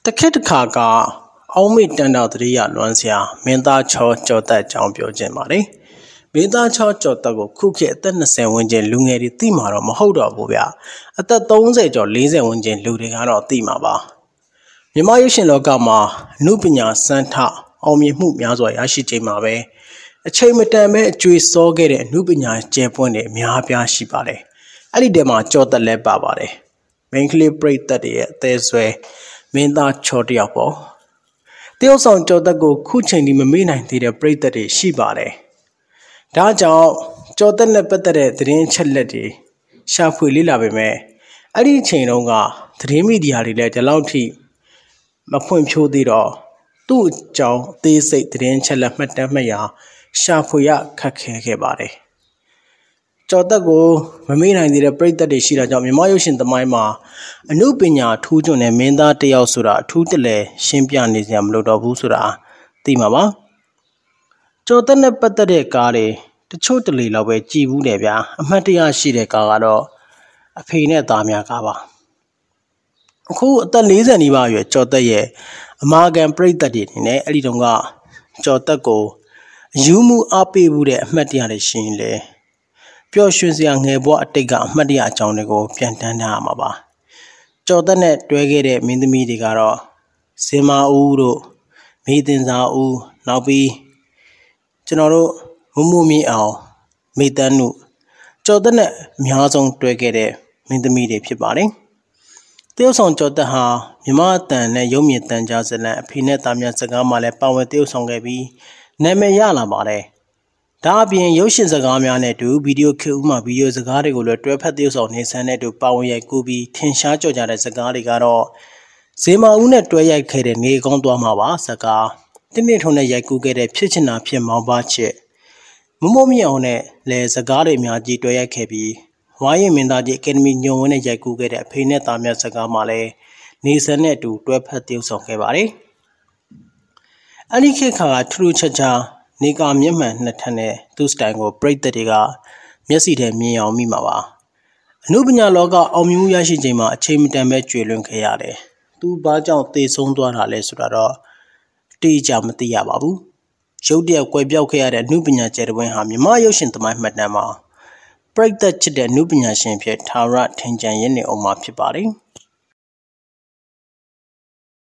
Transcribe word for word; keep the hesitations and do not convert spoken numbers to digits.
တခက်တခါကအောက်မေ့တန်တော်တရိယာလွမ်းစရာမင်းသားချောကြော်သက်ကြောင်းပြောခြင်းပါတယ်မင်းသားချောကြော်သက်ကိုခုခေတ်အသက်၂၀ဝန်းကျင်လူငယ်တွေသိမှာတော့မဟုတ်တော့ဘူးဗျအသက်၃၀ကျော်၄၀ဝန်းကျင်လူတွေကတော့သိမှာပါမြန်မာရုပ်ရှင်လောကမှာအမှုပညာစမ်းထအောင်မြင်မှုများစွာရရှိချိန်မှာပဲအချိန်မတန်ပဲအကျွေးစောခဲ့တဲ့အမှုပညာကျယ်ပွင့်တဲ့အများအပြားရှိပါတယ်အဲ့ဒီတည်းမှာကြော်သက်လည်းပါပါတယ်မင်းကလေးပရိသတ်တွေရဲ့အသေးဆွဲမင်းသားချောတယောက်ပေါ့တယောက်ဆောင်ကြော်သက်ကိုခုချိန်ဒီမမေ့နိုင်သေးတဲ့ပရိသတ်တွေရှိပါတယ်ဒါကြောင့်ကြော်သက်နဲ့ပတ်သက်တဲ့သတင်းချက်လက်တွေရှာဖွေလေ့လာပေမဲ့အဲ့ဒီအချိန်တုန်းကသတင်းမီဒီယာတွေလည်းဒီလောက်ထိမဖွင့်ဖြိုးသေးတော့သူ့အကြောင်းအသေးစိတ်သတင်းချက်လက်မှတ်တမ်းမှတ်ရာရှာဖွေရခက်ခဲခဲ့ပါတယ်ကြော်သက်ကိုမမေ့နိုင်သေးတဲ့ပရိသတ်တွေရှိတာကြောင့်မြန်မာရုပ်ရှင်သမိုင်းမှာအမှုပညာထူးချွန်တဲ့မင်းသားတစ်ယောက်ဆိုတာအထူးတလဲရှင်းပြနေစရာမလိုတော့ဘူးဆိုတာသိမှာပါကြော်သက်နဲ့ပတ်သက်တဲ့ကားတွေတချို့တလေလောက်ပဲကြည်ဘူးတယ်ဗျာအမှတ်တရရှိတဲ့ကားကတော့အဖေနဲ့သားများကားပါအခုအသက်၄၀နီးပါးအရွယ်ကြော်သက်ရဲ့အမာခံပရိသတ်တွေနေနဲ့အဲ့ဒီတုန်းကကြော်သက်ကိုအယူမှုအားပေးမှုတဲ့အမှတ်တရတွေရှိရင်လေပျော်ရွှင်စရာငယ်ဘဝအတိတ်ကအမှတ်တရအကြောင်းတွေကိုပြန်တန်းထားရမှာပါကြော်သက်နဲ့တွဲခဲ့တဲ့မင်းသမီးတွေကတော့ဇင်မာဦးတို့မေတင်စာဦးနောက်ပြီးကျွန်တော်တို့မမမြင့်အောင်မေတန်းတို့ကြော်သက်နဲ့အများဆုံးတွဲခဲ့တဲ့မင်းသမီးတွေဖြစ်ပါတယ်တရုတ်ဆောင်ကြော်သက်ဟာမြမအတန်နဲ့ရုပ်မြင့်တန်ကြားဇလန်အဖေနဲ့သားများစကားမှလည်းပါဝင်တရုတ်ဆောင်ခဲ့ပြီးနာမည်ရလာပါတယ်ဒါအပြင်ရုပ်ရှင်စကားများနဲ့တူဗီဒီယိုခေတ်ဥမှာဗီဒီယိုစကားတွေကိုလည်းတွဲဖက်တရုတ်ဆောင်နေဆန်းတဲ့တူပါဝင်ရိုက်ကူးပြီးထင်ရှားကြော်ကြတဲ့စကားတွေကတော့ဇေမာဦးနဲ့တွဲရိုက်ခဲ့တဲ့နေကောင်းသွားမှာပါစကားတင်းနေထုံနဲ့ရိုက်ကူးခဲ့တဲ့ဖြစ်ချင်တာဖြစ်မောင်းပါချစ်မမိုးမြအောင်နဲ့လည်းစကားတွေအများကြီးတွဲရိုက်ခဲ့ပြီးဝိုင်းရင်မင်းသားကြီးအကယ်ဒမီညွန်ဝင်းနဲ့ရိုက်ကူးခဲ့တဲ့အဖေနဲ့သားများစကားမှလည်းနေဆန်းနဲ့တူတွဲဖက်တရုတ်ဆောင်ခဲ့ပါတယ်အဲ့ဒီခေတ်ခါကထူးထူးခြားခြားနေကာမျက်မှန်နှစ်ထပ်နဲ့သူ့စတိုင်ကိုပရိသတ်တွေကမျက်စိထဲမြင်အောင်မိမှာပါအနုပညာလောကအောင်မြင်မှုရရှိချိန်မှာအချိန်မတန်ပဲကျွေလွန်ခဲ့ရတယ်သူဘာကြောင့်သေဆုံးသွားတာလဲဆိုတာတော့အတိအကျမသိရပါဘူးရုပ်တရက်ကွယ်ပြောက်ခဲ့ရတဲ့အနုပညာကျယ်တဝင်းဟာမြမရုပ်ရှင်သမိုင်းမှတ်တမ်းမှာပရိသတ်ချစ်တဲ့အနုပညာရှင်ဖြစ်ထာဝရထင်ကြံရင်းနေအောင်မှာဖြစ်ပါတယ်